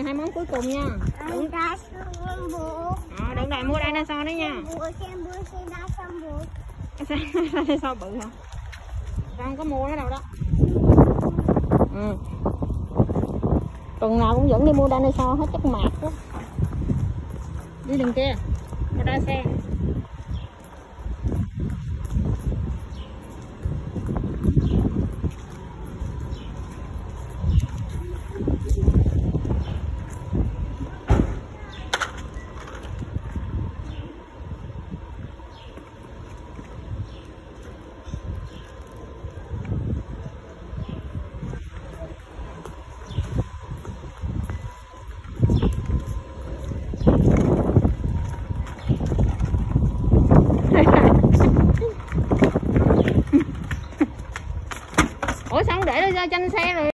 hai món cuối cùng nha. Đừng đòi mua dinosaur đấy nha. Dinosaur bự hả? Tao không có mua cái đâu đó. Tuần nào cũng dẫn đi mua dinosaur hết, chắc mệt quá. Đi đường kia, mua đa xe. Ủa sao không để nó ra tranh xe rồi?